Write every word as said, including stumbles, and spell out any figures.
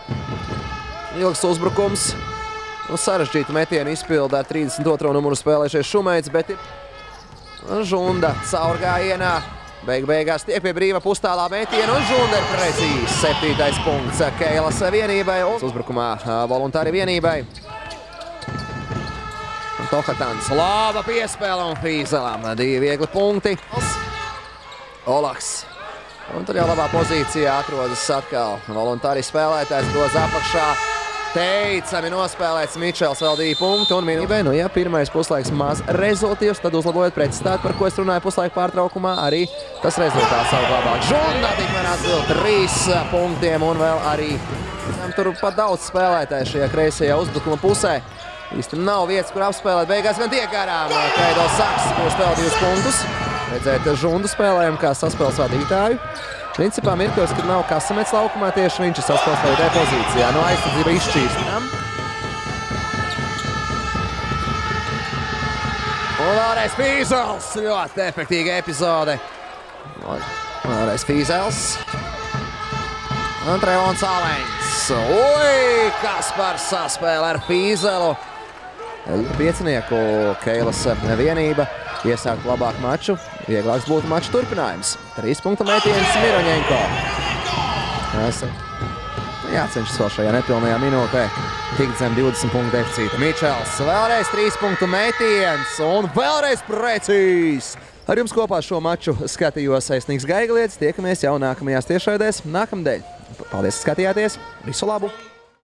Ilgs uzbrukums. Nu, sarežģītu metienu izpildā trīsdesmit otro numuru spēlējušies Šumeits, bet ir Žunda caurgājienā. Beig beigās tiek pie brīva pustālā metiena un Žunda ir precīzi. Septītais punkts Keilas vienībai. Uzbrukumā Voluntāri vienībai. Tohatans laba piespēle un Fīzelam. Divi viegli punkti. Olaks. Un tur jau labā pozīcijā atrodas atkal Voluntāri spēlētājs doz apakšā. Teicami nospēlēts Mičels, vēl divi punkti un vienībai. Nu, ja pirmais puslaiks maz rezultīvs, tad uzlabojot precizitāti, par ko es runāju puslaika pārtraukumā, arī tas rezultāts savu labāk. Žunda tikmēr atbil trīs punktiem un vēl arī tur pat daudz spēlētāji šajā kreisajā uzbrukuma pusē. Īsti nav vietas, kur apspēlēt. Beigās gan tiek garām. Kaido Saks būs vēl divus punktus. Redzēt Žundu spēlējumu kā saspēles vadītāju. Principā mirkos, kad nav Kasamets laukumā, tieši viņš ir saspēles vadītāja pozīcijā. No aizsardzība izšķīstinām. Un vēlreiz Fīzels. Ļoti efektīga epizode. Vēlreiz Fīzels. Un Trevons Aleņs. Ui, Kaspars saspēle ar Fīzelu. Piecinieku Keilas vienība iesākt labāku maču. Vieglāks būtu maču turpinājums. Trīs punktu metiens Miroņenko. Jācenšas vēl šajā nepilnajā minūtē. Tikt zem divdesmit punktu deficīta. Mičels vēlreiz trīs punktu metiens un vēlreiz precīzs. Ar jums kopā šo maču skatījos Aisnīgs Gaigalietis. Tiekamies jau nākamajās tiešraidēs nākamdēļ. Paldies, ka skatījāties. Visu labu!